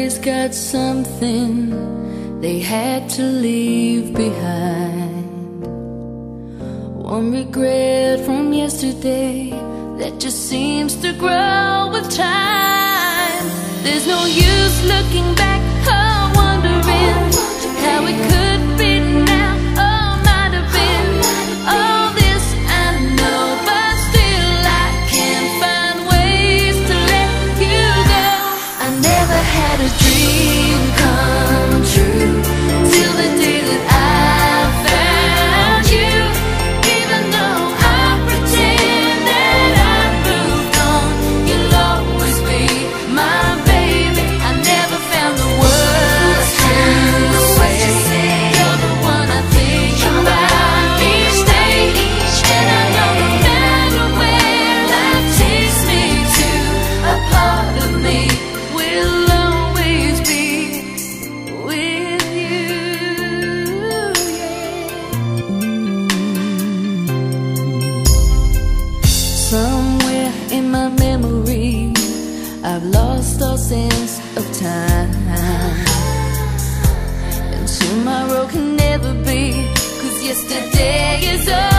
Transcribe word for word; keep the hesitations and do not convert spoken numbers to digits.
Everybody's got something they had to leave behind. One regret from yesterday that just seems to grow with time. There's no use looking back or wondering how it could be now or might have been. All this I know, but still I can't find ways to let you go. I never had a dream come true till the day that I found you. Even though I pretend that I've moved on, you'll always be my baby. I never found the words to say. You're the one I think about each day, and I know no matter where life takes me to, a part of me will always be with you. Somewhere in my memory, I've lost all sense of time, and tomorrow can never be, 'cause yesterday is all